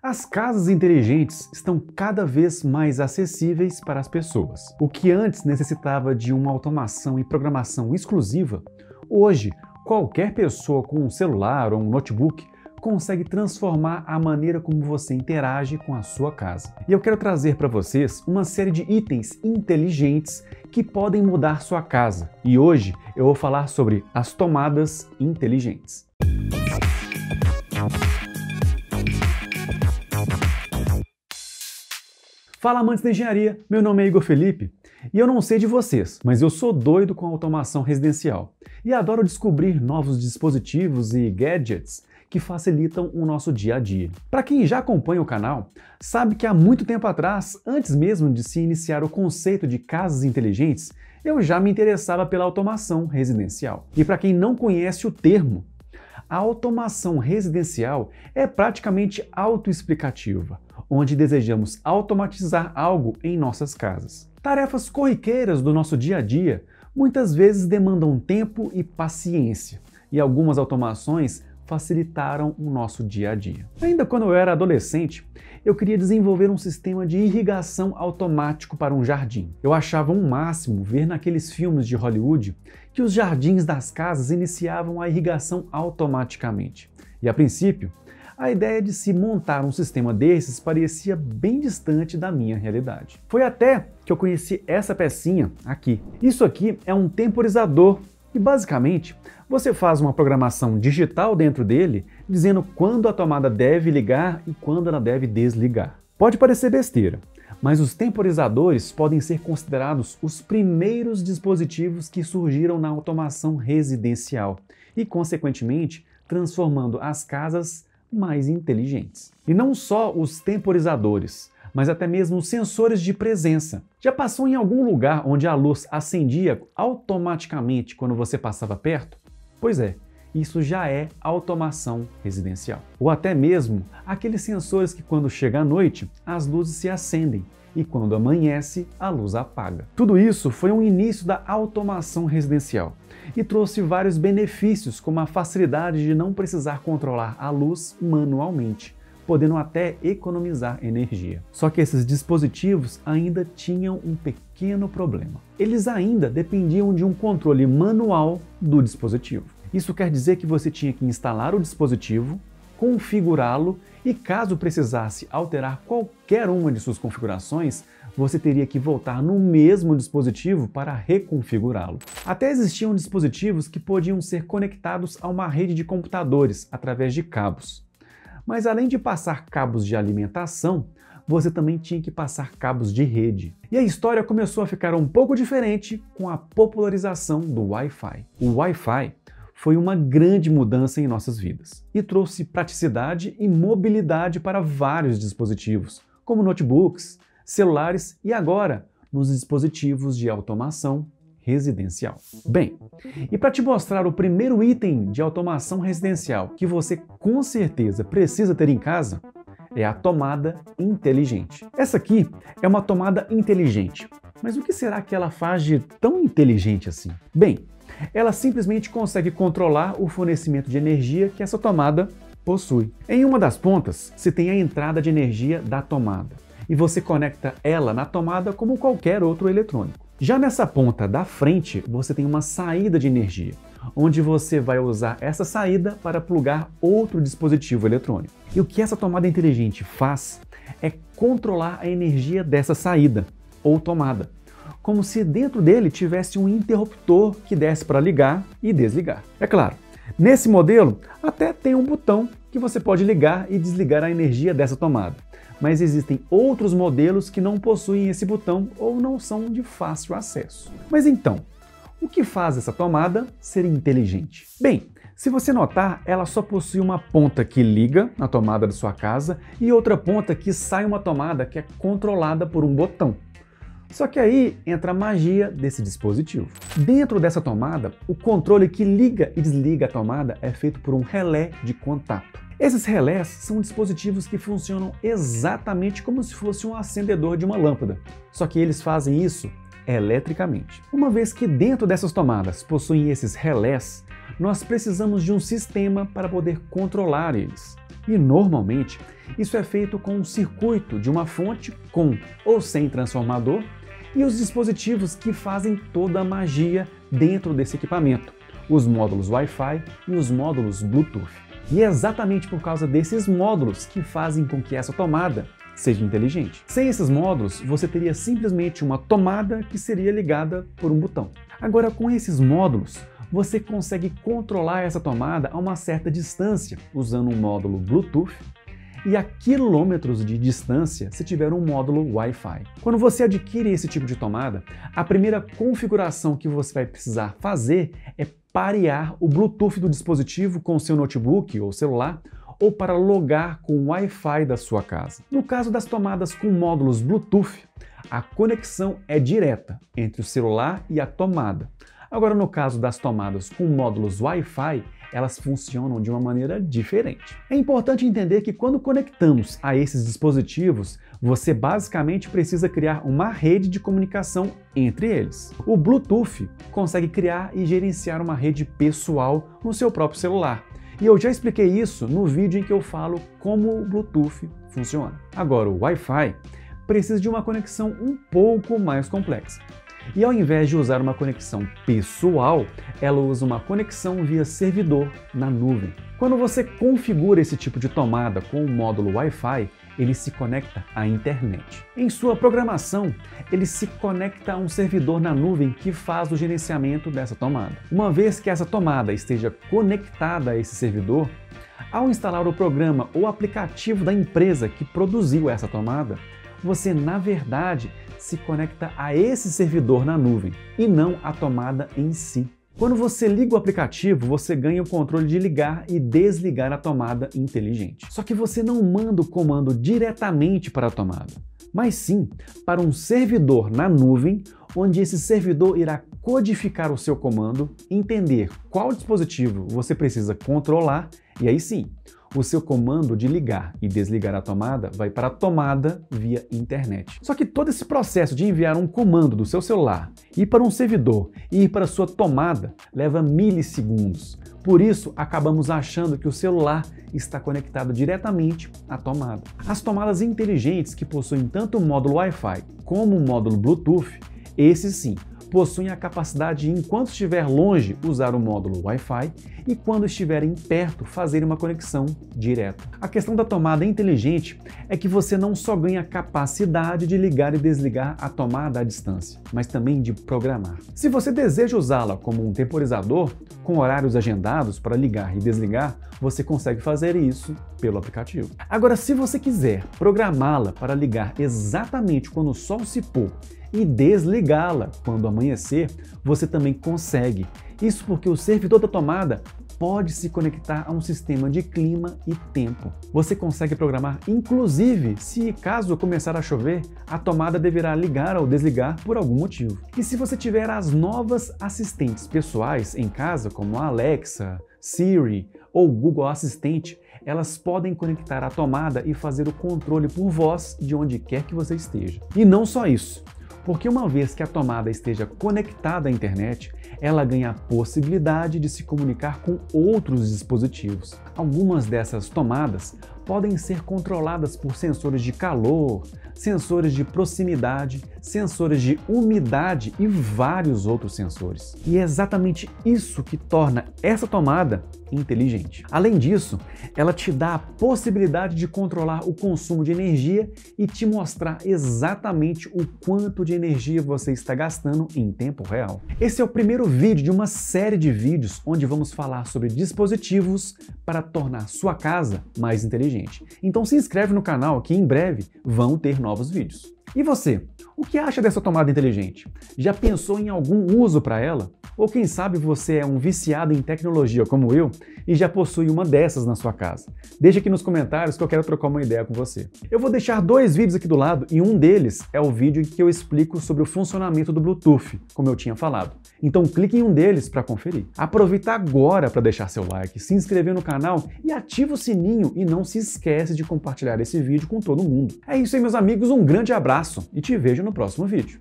As casas inteligentes estão cada vez mais acessíveis para as pessoas. O que antes necessitava de uma automação e programação exclusiva, hoje qualquer pessoa com um celular ou um notebook consegue transformar a maneira como você interage com a sua casa. E eu quero trazer para vocês uma série de itens inteligentes que podem mudar sua casa. E hoje eu vou falar sobre as tomadas inteligentes. Fala, amantes da engenharia, meu nome é Igor Felipe e eu não sei de vocês, mas eu sou doido com automação residencial e adoro descobrir novos dispositivos e gadgets que facilitam o nosso dia a dia. Para quem já acompanha o canal, sabe que há muito tempo atrás, antes mesmo de se iniciar o conceito de casas inteligentes, eu já me interessava pela automação residencial. E para quem não conhece o termo, a automação residencial é praticamente autoexplicativa, onde desejamos automatizar algo em nossas casas. Tarefas corriqueiras do nosso dia a dia muitas vezes demandam tempo e paciência, e algumas automações facilitaram o nosso dia a dia. Ainda quando eu era adolescente, eu queria desenvolver um sistema de irrigação automático para um jardim. Eu achava um máximo ver naqueles filmes de Hollywood que os jardins das casas iniciavam a irrigação automaticamente. E a princípio, a ideia de se montar um sistema desses parecia bem distante da minha realidade. Foi até que eu conheci essa pecinha aqui. Isso aqui é um temporizador e basicamente você faz uma programação digital dentro dele dizendo quando a tomada deve ligar e quando ela deve desligar. Pode parecer besteira, mas os temporizadores podem ser considerados os primeiros dispositivos que surgiram na automação residencial e, consequentemente, transformando as casas mais inteligentes. E não só os temporizadores, mas até mesmo os sensores de presença. Já passou em algum lugar onde a luz acendia automaticamente quando você passava perto? Pois é, isso já é automação residencial. Ou até mesmo aqueles sensores que quando chega a noite, as luzes se acendem e quando amanhece, a luz apaga. Tudo isso foi um início da automação residencial e trouxe vários benefícios, como a facilidade de não precisar controlar a luz manualmente, podendo até economizar energia. Só que esses dispositivos ainda tinham um pequeno problema. Eles ainda dependiam de um controle manual do dispositivo. Isso quer dizer que você tinha que instalar o dispositivo, configurá-lo e, caso precisasse alterar qualquer uma de suas configurações, você teria que voltar no mesmo dispositivo para reconfigurá-lo. Até existiam dispositivos que podiam ser conectados a uma rede de computadores através de cabos. Mas além de passar cabos de alimentação, você também tinha que passar cabos de rede. E a história começou a ficar um pouco diferente com a popularização do Wi-Fi. O Wi-Fi foi uma grande mudança em nossas vidas e trouxe praticidade e mobilidade para vários dispositivos, como notebooks, celulares e agora nos dispositivos de automação residencial. Bem, e para te mostrar o primeiro item de automação residencial que você com certeza precisa ter em casa, é a tomada inteligente. Essa aqui é uma tomada inteligente, mas o que será que ela faz de tão inteligente assim? Bem, ela simplesmente consegue controlar o fornecimento de energia que essa tomada possui. Em uma das pontas, se tem a entrada de energia da tomada e você conecta ela na tomada como qualquer outro eletrônico. Já nessa ponta da frente, você tem uma saída de energia, onde você vai usar essa saída para plugar outro dispositivo eletrônico. E o que essa tomada inteligente faz é controlar a energia dessa saída, ou tomada, como se dentro dele tivesse um interruptor que desse para ligar e desligar. É claro, nesse modelo até tem um botão que você pode ligar e desligar a energia dessa tomada. Mas existem outros modelos que não possuem esse botão ou não são de fácil acesso. Mas então, o que faz essa tomada ser inteligente? Bem, se você notar, ela só possui uma ponta que liga na tomada da sua casa e outra ponta que sai uma tomada que é controlada por um botão. Só que aí entra a magia desse dispositivo. Dentro dessa tomada, o controle que liga e desliga a tomada é feito por um relé de contato. Esses relés são dispositivos que funcionam exatamente como se fosse um acendedor de uma lâmpada, só que eles fazem isso eletricamente. Uma vez que dentro dessas tomadas possuem esses relés, nós precisamos de um sistema para poder controlar eles. E normalmente isso é feito com um circuito de uma fonte com ou sem transformador e os dispositivos que fazem toda a magia dentro desse equipamento, os módulos Wi-Fi e os módulos Bluetooth. E é exatamente por causa desses módulos que fazem com que essa tomada seja inteligente. Sem esses módulos, você teria simplesmente uma tomada que seria ligada por um botão. Agora, com esses módulos, você consegue controlar essa tomada a uma certa distância, usando um módulo Bluetooth, e a quilômetros de distância se tiver um módulo Wi-Fi. Quando você adquire esse tipo de tomada, a primeira configuração que você vai precisar fazer é parear o Bluetooth do dispositivo com o seu notebook ou celular, ou para logar com o Wi-Fi da sua casa. No caso das tomadas com módulos Bluetooth, a conexão é direta entre o celular e a tomada. Agora, no caso das tomadas com módulos Wi-Fi, elas funcionam de uma maneira diferente. É importante entender que quando conectamos a esses dispositivos, você basicamente precisa criar uma rede de comunicação entre eles. O Bluetooth consegue criar e gerenciar uma rede pessoal no seu próprio celular. E eu já expliquei isso no vídeo em que eu falo como o Bluetooth funciona. Agora, o Wi-Fi precisa de uma conexão um pouco mais complexa. E ao invés de usar uma conexão pessoal, ela usa uma conexão via servidor na nuvem. Quando você configura esse tipo de tomada com o módulo Wi-Fi, ele se conecta à internet. Em sua programação, ele se conecta a um servidor na nuvem que faz o gerenciamento dessa tomada. Uma vez que essa tomada esteja conectada a esse servidor, ao instalar o programa ou aplicativo da empresa que produziu essa tomada, você, na verdade, se conecta a esse servidor na nuvem e não à tomada em si. Quando você liga o aplicativo, você ganha o controle de ligar e desligar a tomada inteligente. Só que você não manda o comando diretamente para a tomada, mas sim para um servidor na nuvem, onde esse servidor irá codificar o seu comando, entender qual dispositivo você precisa controlar e aí sim, o seu comando de ligar e desligar a tomada vai para a tomada via internet. Só que todo esse processo de enviar um comando do seu celular, ir para um servidor e ir para a sua tomada leva milissegundos. Por isso, acabamos achando que o celular está conectado diretamente à tomada. As tomadas inteligentes que possuem tanto o módulo Wi-Fi como o módulo Bluetooth, esses sim, possuem a capacidade de, enquanto estiver longe, usar o módulo Wi-Fi e, quando estiverem perto, fazer uma conexão direta. A questão da tomada inteligente é que você não só ganha capacidade de ligar e desligar a tomada à distância, mas também de programar. Se você deseja usá-la como um temporizador, com horários agendados para ligar e desligar, você consegue fazer isso pelo aplicativo. Agora, se você quiser programá-la para ligar exatamente quando o sol se pôr e desligá-la quando amanhecer, você também consegue. Isso porque o servidor da tomada pode se conectar a um sistema de clima e tempo. Você consegue programar, inclusive, se caso começar a chover, a tomada deverá ligar ou desligar por algum motivo. E se você tiver as novas assistentes pessoais em casa, como a Alexa, Siri ou Google Assistente, elas podem conectar a tomada e fazer o controle por voz de onde quer que você esteja. E não só isso. Porque uma vez que a tomada esteja conectada à internet, ela ganha a possibilidade de se comunicar com outros dispositivos. Algumas dessas tomadas podem ser controladas por sensores de calor, sensores de proximidade, sensores de umidade e vários outros sensores. E é exatamente isso que torna essa tomada inteligente. Além disso, ela te dá a possibilidade de controlar o consumo de energia e te mostrar exatamente o quanto de energia você está gastando em tempo real. Esse é o primeiro vídeo de uma série de vídeos onde vamos falar sobre dispositivos para tornar sua casa mais inteligente. Então se inscreve no canal que em breve vão ter novos vídeos. E você? O que acha dessa tomada inteligente? Já pensou em algum uso para ela? Ou quem sabe você é um viciado em tecnologia como eu e já possui uma dessas na sua casa? Deixa aqui nos comentários que eu quero trocar uma ideia com você. Eu vou deixar dois vídeos aqui do lado e um deles é o vídeo em que eu explico sobre o funcionamento do Bluetooth, como eu tinha falado. Então clique em um deles para conferir. Aproveita agora para deixar seu like, se inscrever no canal e ativa o sininho e não se esquece de compartilhar esse vídeo com todo mundo. É isso aí, meus amigos, um grande abraço e te vejo no próximo vídeo.